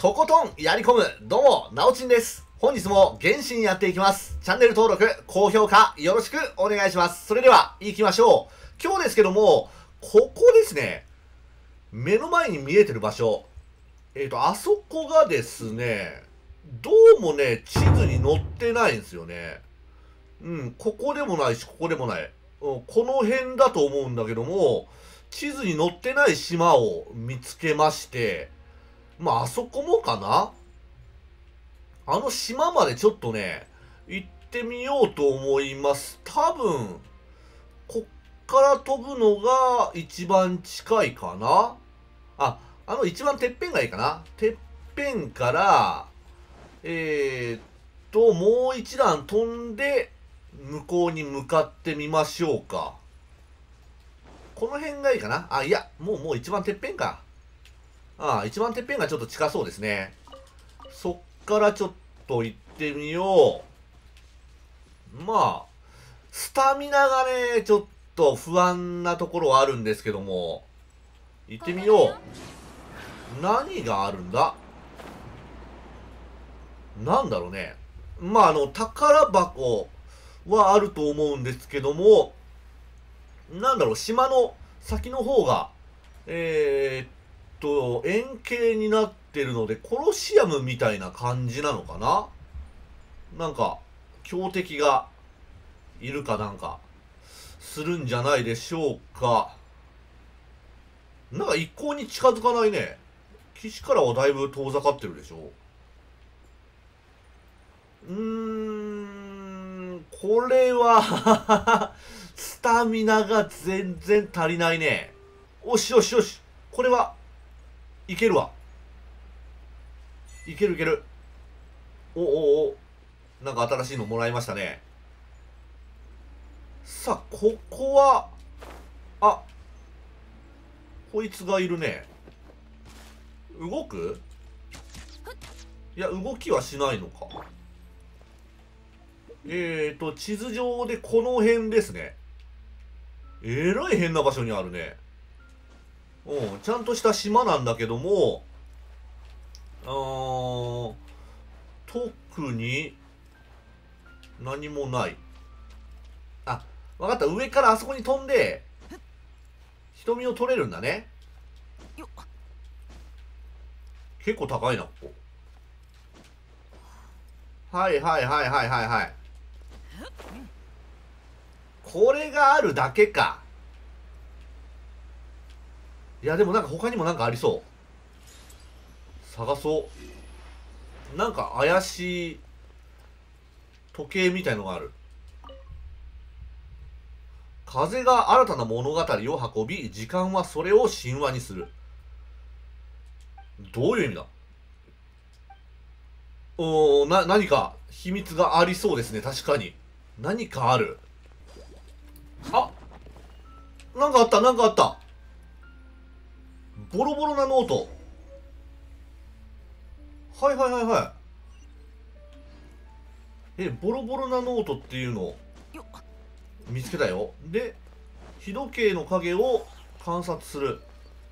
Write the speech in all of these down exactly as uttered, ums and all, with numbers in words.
とことんやり込む、どうも、なおちんです。本日も原神やっていきます。チャンネル登録、高評価、よろしくお願いします。それでは、行きましょう。今日ですけども、ここですね、目の前に見えてる場所、えっと、あそこがですね、どうもね、地図に載ってないんですよね。うん、ここでもないし、ここでもない。うん、この辺だと思うんだけども、地図に載ってない島を見つけまして、まあ、あそこもかなあの島までちょっとね、行ってみようと思います。多分、こっから飛ぶのが一番近いかなあ、あの一番てっぺんがいいかなてっぺんから、えー、っと、もう一段飛んで、向こうに向かってみましょうか。この辺がいいかなあ、いや、もうもう一番てっぺんか。ああ、一番てっぺんがちょっと近そうですね。そっからちょっと行ってみよう。まあ、スタミナがね、ちょっと不安なところはあるんですけども、行ってみよう。何があるんだなんだろうね。まあ、あの、宝箱はあると思うんですけども、なんだろう、島の先の方が、えー、っと、円形になってるので、コロシアムみたいな感じなのかななんか、強敵がいるかなんか、するんじゃないでしょうか。なんか一向に近づかないね。岸からはだいぶ遠ざかってるでしょ。うーん、これはスタミナが全然足りないね。おしよしよし。これは、いけるわ。いけるいける。おおお。なんか新しいのもらいましたね。さあ、ここは、あ、こいつがいるね。動くいや、動きはしないのか。えーと、地図上でこの辺ですね。えらい変な場所にあるね。うん、ちゃんとした島なんだけども、あー、特に何もない。あ、わかった。上からあそこに飛んで、瞳を取れるんだね。結構高いな、ここ。はいはいはいはいはいはい。これがあるだけか。いや、でもなんか他にもなんかありそう。探そう。なんか怪しい時計みたいのがある。風が新たな物語を運び、時間はそれを神話にする。どういう意味だおー、な、何か秘密がありそうですね。確かに。何かある。あ、なんかあった、なんかあった。ボロボロなノート。はいはいはいはい。え、ボロボロなノートっていうのを見つけたよ。で、日時計の影を観察する。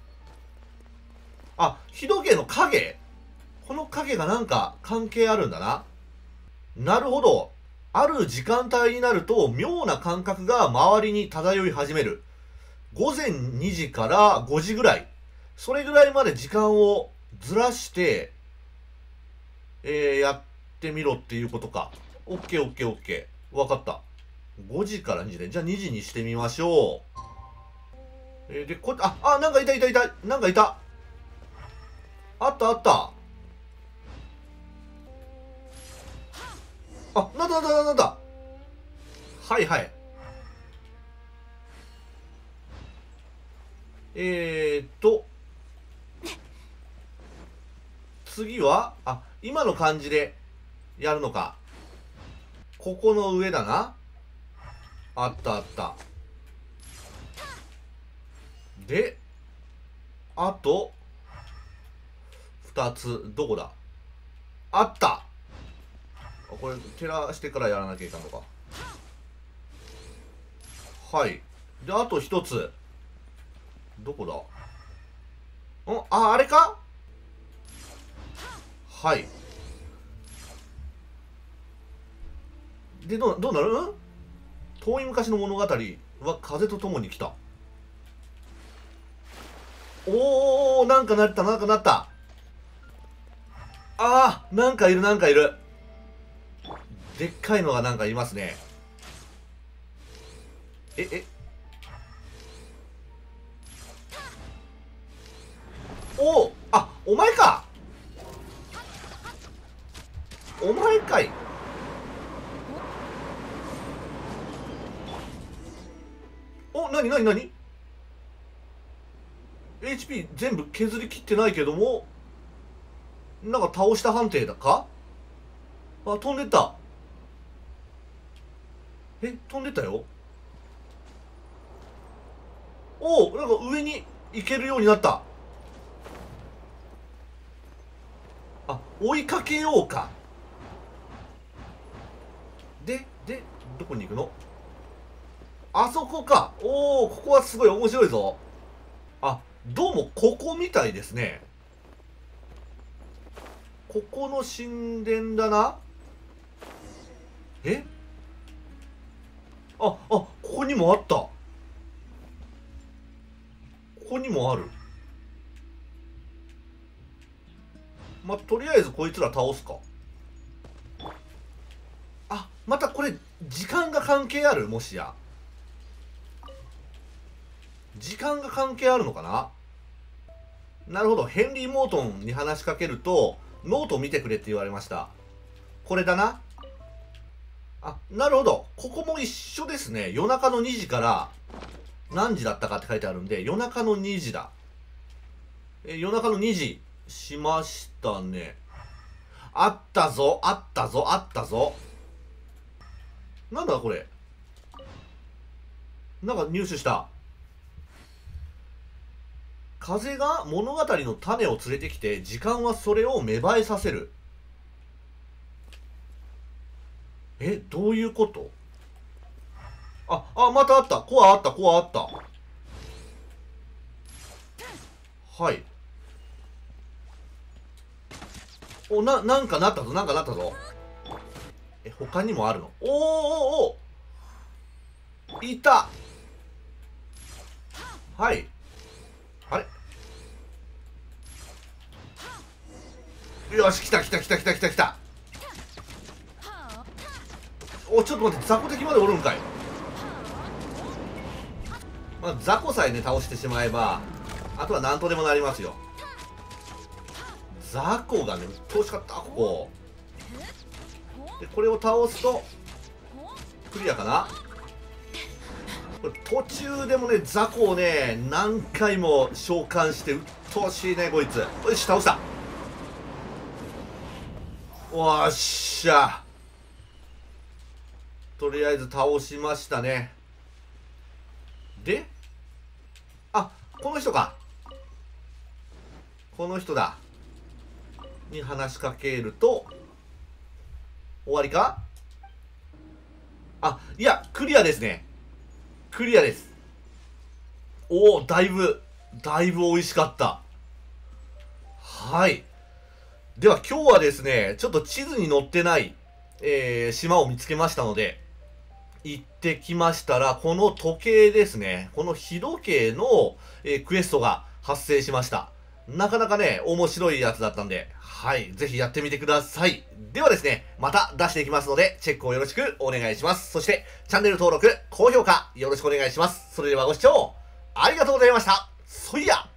あ、日時計の影この影がなんか関係あるんだな。なるほど。ある時間帯になると妙な感覚が周りに漂い始める。午前にじからごじぐらい。それぐらいまで時間をずらして、えー、やってみろっていうことか。オッケーオッケーオッケー。わかった。ごじからにじで。じゃあにじにしてみましょう。えー、で、こ、あ、あ、なんかいたいたいた。なんかいた。あったあった。あ、なんだなんだなんだ。はいはい。えーっと、次は、あ、今の感じでやるのか。ここの上だな。あったあった。で、あと、二つ、どこだあった。これ、照らしてからやらなきゃいかんのか。はい。で、あと一つ。どこだんあ、あれかはい。で、どう、どうなる？ん？遠い昔の物語は風と共に来た。おー、なんかなった、なんかなった。あー、なんかいる、なんかいる。でっかいのがなんかいますね。え、え。おー、あ、お前か。お前かい。お、なになになに？ エイチピー 全部削り切ってないけども、なんか倒した判定だか？あ、飛んでった。え、飛んでったよ。おお、なんか上に行けるようになった。あ、追いかけようか。で、で、どこに行くの？あそこか。おお、ここはすごい面白いぞ。あ、どうもここみたいですね。ここの神殿だな。え？あ、あ、ここにもあった。ここにもある。まあ、とりあえずこいつら倒すか。あ、またこれ、時間が関係ある？もしや。時間が関係あるのかな？なるほど。ヘンリー・モートンに話しかけると、ノートを見てくれって言われました。これだな。あ、なるほど。ここも一緒ですね。夜中のにじから何時だったかって書いてあるんで、夜中のにじだ。え、夜中のにじしましたね。あったぞ、あったぞ、あったぞ。なんだこれ。なんか入手した。風が物語の種を連れてきて、時間はそれを芽生えさせる。え、どういうこと？あ、あ、またあった。コアあった、コアあった。はい。お、な、なんかなったぞ、なんかなったぞ。え、他にもあるの？おーおーおー、いた。はい。あれ？よし、来た来た来た来た来た来た。お、ちょっと待って、雑魚敵までおるんかい。まあ、雑魚さえね、倒してしまえば、あとは何とでもなりますよ。雑魚がね、うっとうしかった、ここ。で、これを倒すと、クリアかな？これ途中でもね、雑魚をね、何回も召喚して、うっとうしいね、こいつ。よし、倒した。おっしゃ。とりあえず倒しましたね。で、あ、この人か。この人だ。に話しかけると、終わりか？あ、いや、クリアですね。クリアです。おお、だいぶ、だいぶ美味しかった。はい。では今日はですね、ちょっと地図に載ってない、えー、島を見つけましたので、行ってきましたら、この時計ですね。この日時計の、えー、クエストが発生しました。なかなかね、面白いやつだったんで、はい、ぜひやってみてください。ではですね、また出していきますので、チェックをよろしくお願いします。そして、チャンネル登録、高評価、よろしくお願いします。それではご視聴、ありがとうございました。そいや